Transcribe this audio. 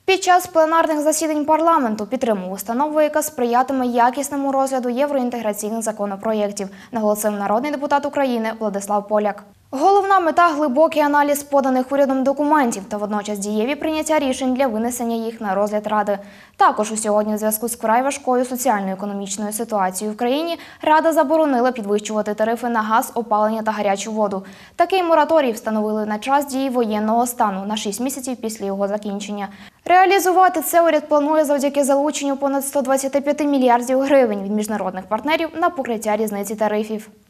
Під час пленарних засідань парламенту підтримав установу, яка сприятиме якісному розгляду євроінтеграційних законопроєктів, наголосив народний депутат України Владислав Поляк. Головна мета – глибокий аналіз поданих урядом документів та водночас дієві прийняття рішень для винесення їх на розгляд Ради. Також у сьогодні у зв'язку з вкрай важкою соціально-економічною ситуацією в країні Рада заборонила підвищувати тарифи на газ, опалення та гарячу воду. Такий мораторій встановили на час дії воєнного стану на 6 місяців після його закінчення. Реалізувати це уряд планує завдяки залученню понад 125 мільярдів гривень від міжнародних партнерів на покриття різниці тарифів.